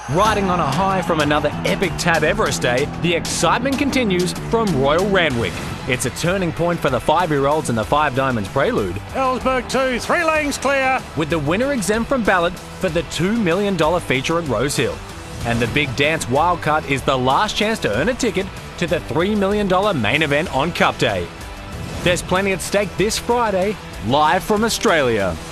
Riding on a high from another epic Tab Everest day, the excitement continues from Royal Randwick. It's a turning point for the 5-year-olds in the Five Diamonds Prelude. Ellsberg 2, 3 lanes clear. With the winner exempt from ballot for the $2 million feature at Rose Hill. And the Big Dance Wildcard is the last chance to earn a ticket to the $3 million main event on Cup Day. There's plenty at stake this Friday, live from Australia.